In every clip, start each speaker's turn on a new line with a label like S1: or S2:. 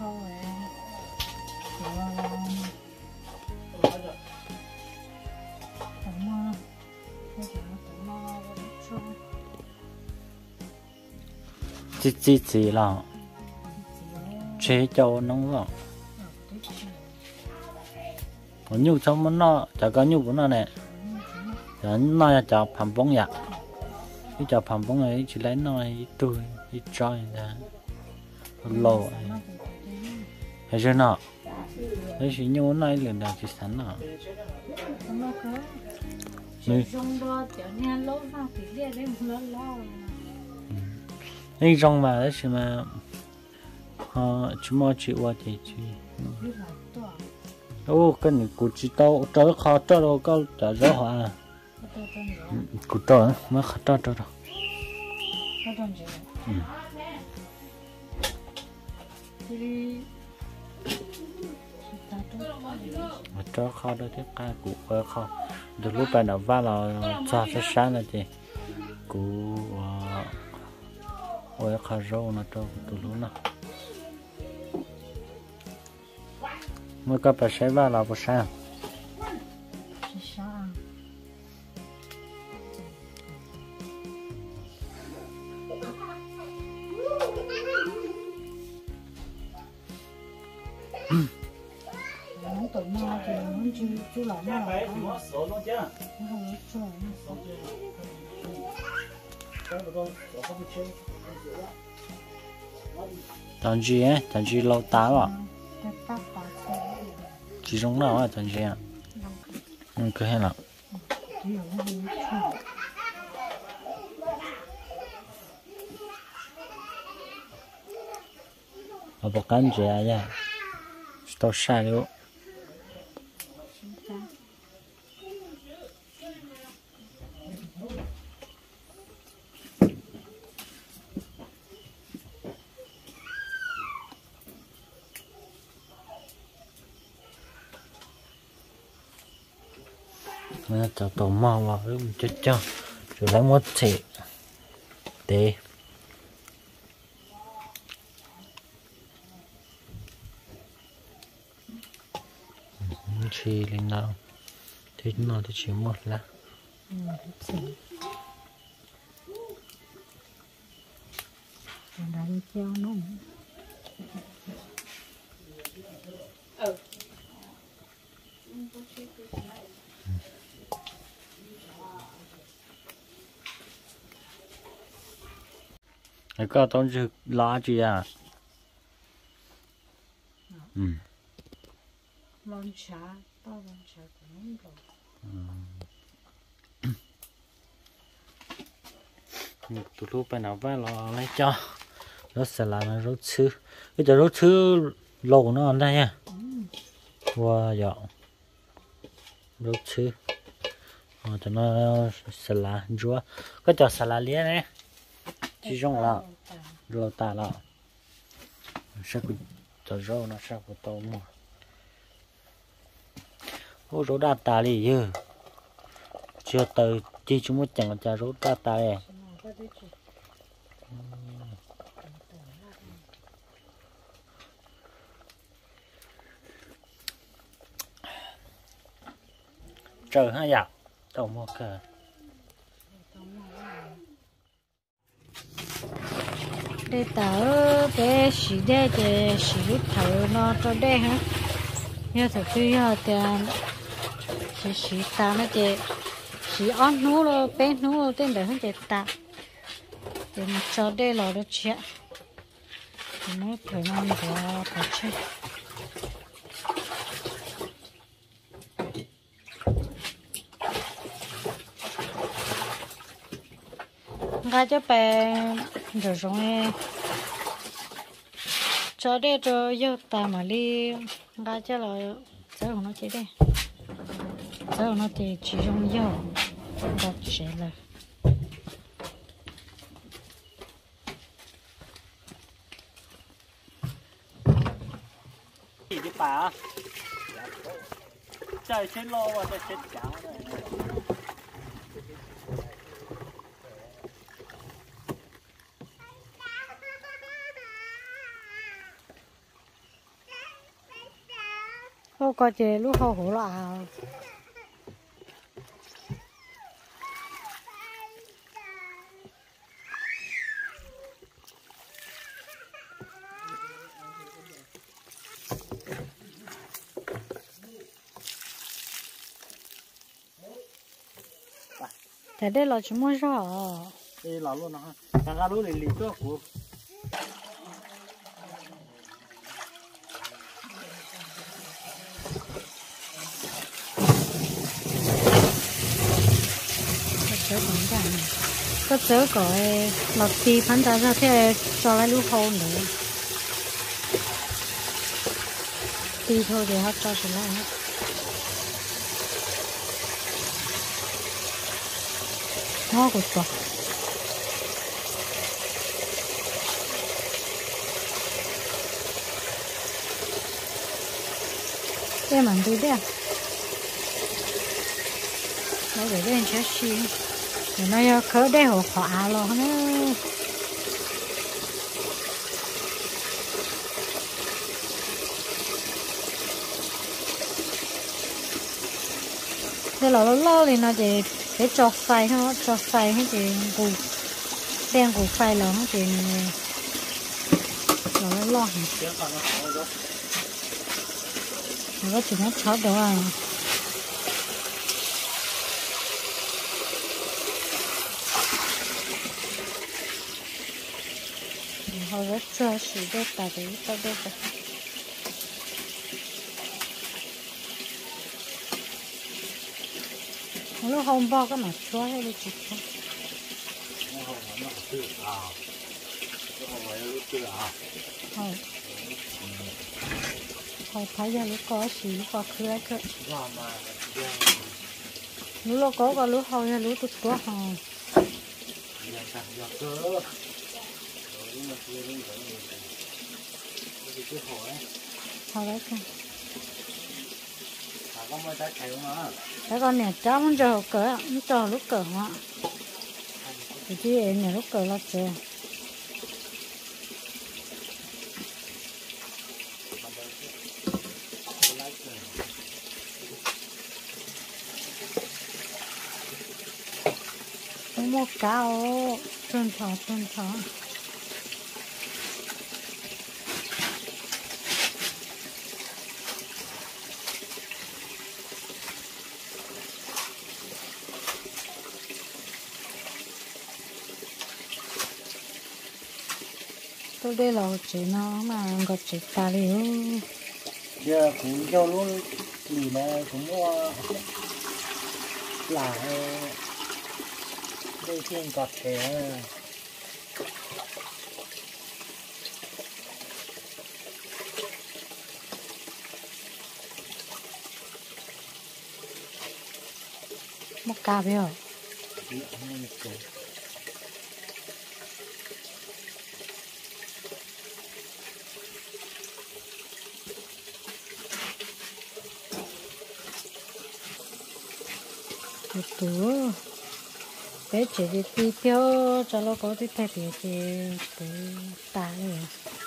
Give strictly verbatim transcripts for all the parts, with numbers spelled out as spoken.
S1: khâu ấy rồi tấm mơ bây giờ tấm mơ vẫn chưa
S2: chỉ chỉ chỉ là chế cho nó rồi có nhiều trong món nó chả có nhiều của nó này chả nó là chả phàm bông nhạc cái chả phàm bông ấy chỉ lấy nó ít tươi ít trói ra lồ hay chưa nào đấy chỉ nhiều này liền là chỉ sẵn nào ấy trong mà đấy chỉ mà họ chúng mà chịu qua thì chịu ô cái này cụ chỉ tao tao khó tao đâu có trả rõ hả cụ tao mới khó tao tao đâu tao khó đó thế cái cụ ơi khó từ lúc này nó va là cho sẽ sáng là gì cụ ơi khó râu nó tao từ lúc nào mới có phải sẽ vào là vào sáng
S1: nó tự mua thì nó chưa chưa lại nó là không không
S2: chẳng gì ấy chẳng gì lâu tá à chỉ trong nào à chẳng gì à ừ cứ hay là ở bộ cán gì à ya tao sai luôn mình cho tàu mò vào lúc chết cho rồi lấy một chỉ để chỉ lên nào thì nó thì chỉ một là
S1: đánh treo nó
S2: cái có tao chữ lá gì à ừ
S1: lon trà tao lon trà cũng
S2: rồi tụi lúc bên nào phải lo lấy cho nó sẽ là nó rốt chữ cái giờ rốt chữ lâu nó ở đây nha wow dạo rốt chữ ờ cho nó sẽ là chúa cái cho sẽ là liền này chỉ trong là rồi ta là sẽ có cho rau nó sẽ có tàu mua ô rau đa ta đi chứ chưa tới chỉ chúng mới chẳng cho rau đa ta này trời hai dạo tàu mua cả
S1: để tớ để xí để để xí lúc thở nó cho đây hả nhớ thở khi giờ tiền xí xí ta nó để xí ăn nú rồi bên nú rồi tên để hơn để ta để mà cho đây là nó chuyện nó phải làm cho phải chơi ngay cho bé rồi rồi cho đây cho yêu ta mà đi ngay cho là giờ nó chỉ đây giờ nó thì chỉ dùng yêu đó chỉ là
S2: gì đi bà trời chết lô và trời chết cháo
S1: ô có chế lúc hậu hổ là thế đây là chúng mới rõ
S2: đây là luôn nó thằng cá lú lì lì cho của
S1: chớ cũng cả có chớ có lọt tì phán ra ra thế cho lại lúc hậu nữa tì thôi để họ cho trở lại hết ngon cực quá đây mà đi đây nó để đây cho xí để nó khởi đây hồ khóa rồi nữa đây là lâu lâu thì nó để để cho xay nó cho xay hết thì củ đen củ xay là hết thì nó lâu lâu nó có chỉ nó chót đó à họ rất cho sự đẹp tại vì tao đẹp lúc hôm bao cái mặt chua hay là chỉ không họ họ thấy ra lúc có gì có khứa cơ lúc có có lúc họ ra lúc tụt quá họ họ đấy không cái con này cháu muốn cho cỡ muốn cho lúc cỡ mà thì chứ em này lúc cỡ là chưa không mua cao trơn thọ trơn thọ tôi đây là chỉ nó mà gặp chỉ ta đi
S2: giờ cũng cho luôn lì này cũng mua là đây thiên cọt kẻ
S1: một cà biết không tủ bé chỉ đi đi theo cho nó có đi thay biệt thì để tả này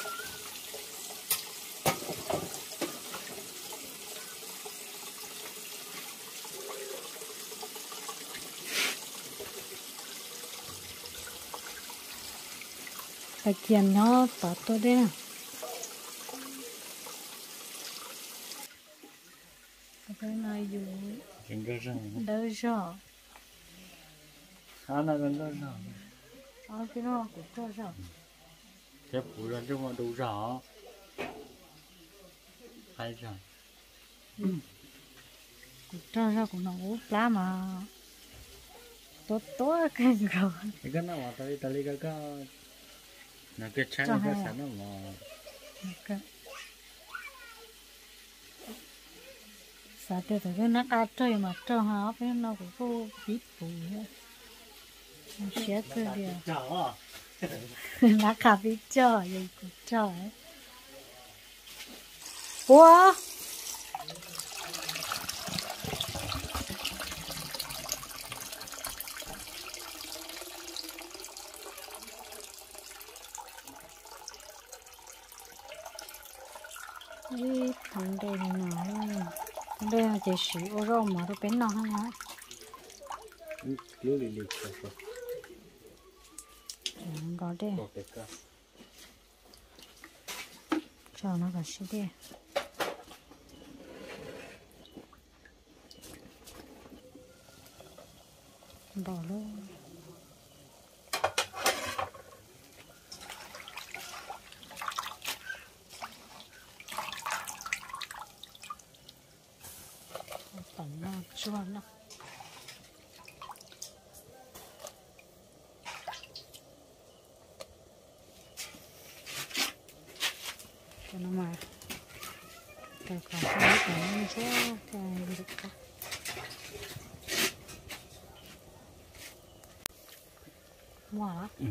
S1: phải kiềm nó tỏ tôi đấy nè cái này dùng
S2: Gần đó răng.
S1: đỡ rõ.
S2: Sao nó gần đó răng?
S1: Ờ cái đó cũng cho rõ.
S2: Thế phụ ra cho mà đủ rõ. Hay sao?
S1: Cũng cho rõ cũng nó úp lá mà tốt tốt cái rồi.
S2: Cái cái nào mà tới tới cái cái là cái trái cái sản nó mà.
S1: Okay. Sao thế thì cái nó cá chơi mà cho họ cái nó cũng có biết bùi hết. Sẽ cái gì à? Nó cá biết cho vậy cũng cho ấy. Ủa? Ý thằng đây này nó thằng đây là chỉ sử ô rau mà nó bên nó hả?
S2: Lưu lì lì rồi rồi.
S1: Có đây.
S2: Có cái cả.
S1: Cho nó cả xí đi. Bỏ luôn. Tẩm nó chua lắm. Cho nó mà cái còn cái cái chua cái được cả. Mua hả?
S2: Ừ.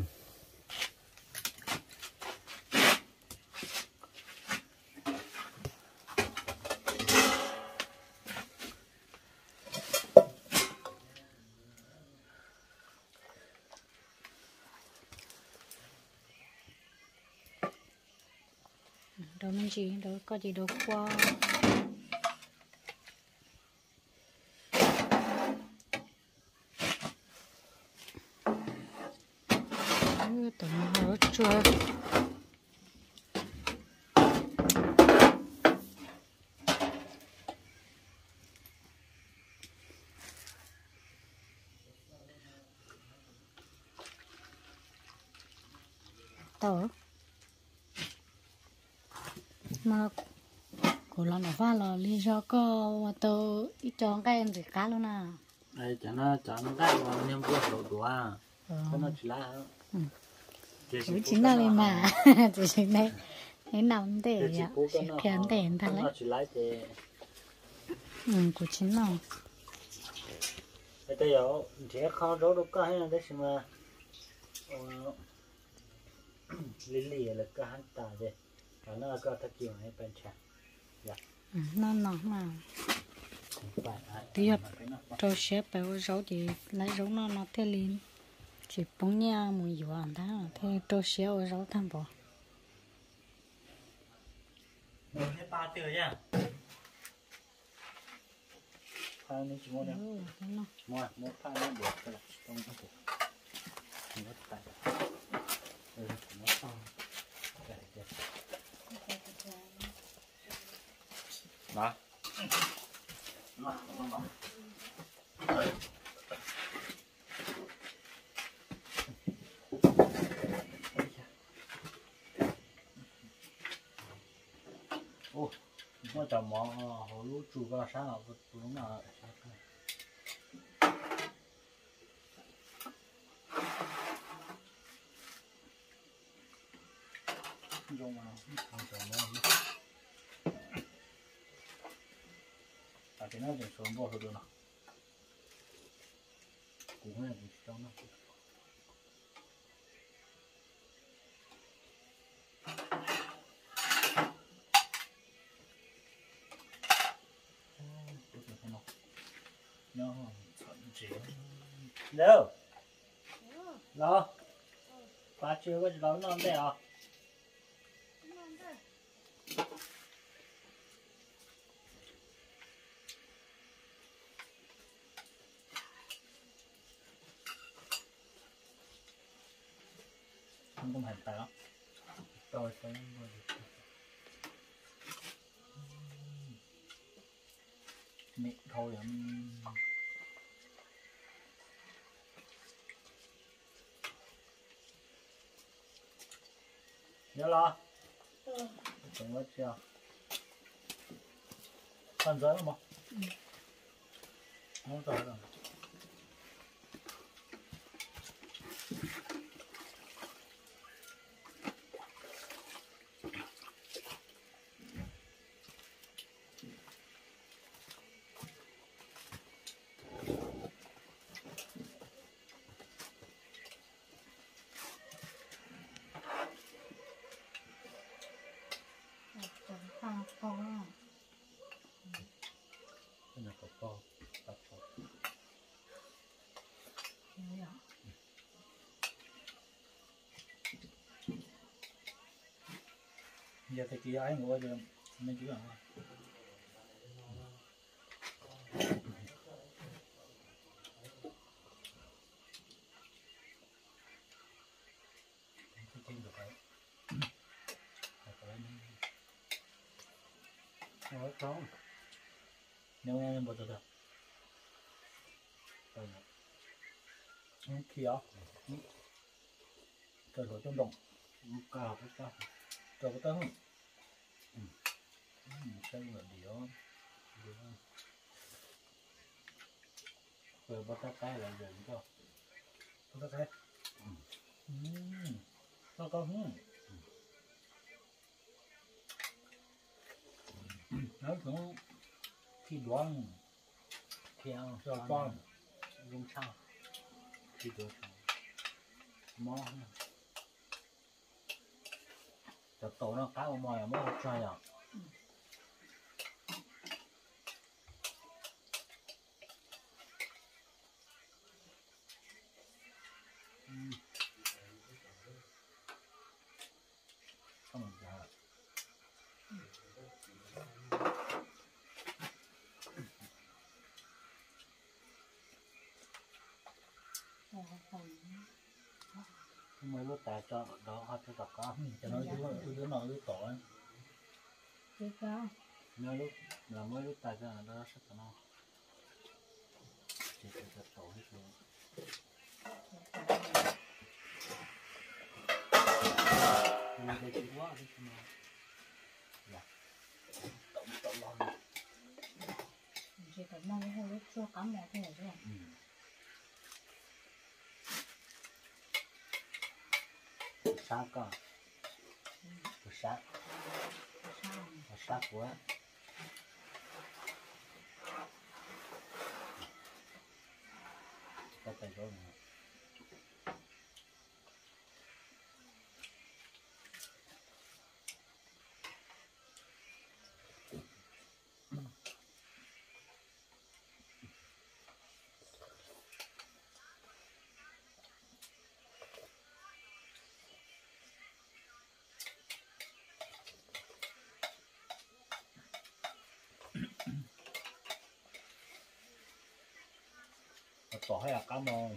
S1: Đâu nên gì đâu có gì đâu qua. Tụi nó hở chua. Tao mà cô làm ở pha là lý do có tao ít chọn cái em gì cá luôn à.
S2: Đây chả nó chả nó cái mà nem bữa đầu đũa à. Cái nó chỉ là.
S1: Ừ. Chỉ chính là lên mà chỉ chính đây cái nằm để vậy chỉ kén để thật đấy.
S2: Nó chỉ lấy thì.
S1: Ừ, của chính là.
S2: Cái tay yếu chỉ không rau đâu có hay là đấy mà. Lì lì là cái hắn ta vậy. Cái nó có thật nhiều hay bên trái. Dạ.
S1: Ừ, nó nó mà. Tiếp trâu xếp béo rau thì lấy rau nó nó thế lên. Chỉ bông nha mùi dừa ăn đó thế trâu xếp ở rau thằng bò.
S2: Một hai ba tiêu nha. Hai mươi chỉ mua đấy. Mua một hai nó được cái là trong cái cục. Nó tại. Ừ, nó xong. Đây đây. Đó. Đó, đó, đó. Ô, nó chọn món hồ lúa chua vào sáng là đúng là dùng mà không chọn món à cái này thì xuống bỏ thôi được nào cũng là gì trong nó nó thuận chuyển đâu lo ba chưa có gì đó nó đây à không có hành táo tôi tôi mẹ thôi em nhớ lo không có chưa ăn giới không không rồi rồi là có co tập tập giờ thì kia ai ngồi được mấy chú nào nói không nếu em bỏ được rồi khi đó cơ hội trong đồng cao cái cao cao cái cao sao là điều rồi bắt tay tay là giờ cho bắt tay nó có hương nó cũng khi đoán theo cho con dùng sao khi đó mò cho tổ nó cá mò à mò trai à không được mới lúc tại cho đó hết cho tất cả cho nó cứ cứ nói cứ tỏi
S1: cái cao
S2: mới lúc là mới lúc tại cho nó sắp nó chỉ cần cho tỏi hết luôn mình thấy chỉ quá thì không là tổng tổng lo
S1: chỉ cần mong cái hồi cho cá mò thôi rồi
S2: sát con sát sát quá có tay rồi tỏi hay là cá mò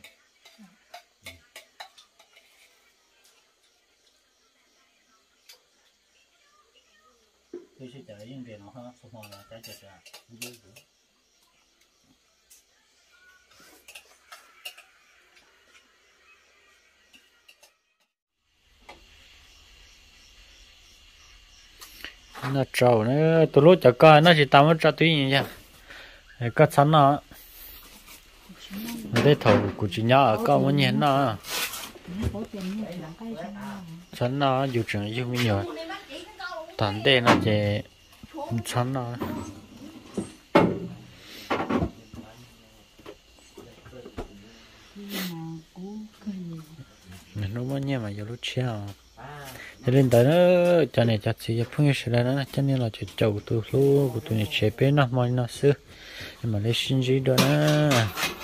S2: tôi sẽ trả những cái nó ha xong rồi là trái chè chè dưa dưa nó trâu nó tôi lúc chả coi nó chỉ tao mới cho tí như vậy có sẵn nó đây thầu của chị nhỏ ở cao mới nhén nó sẵn nó dù trường dù mình nhiều toàn đây nó chỉ sẵn nó mình nó mới nhé mà giờ lúc chiều cho nên tới nó cho nên chắc chỉ phương hiệu sẽ nó cho nên là chỉ chầu từ lúc của tụi này chế bên nó mồi nó xứ nhưng mà lấy xin gì đó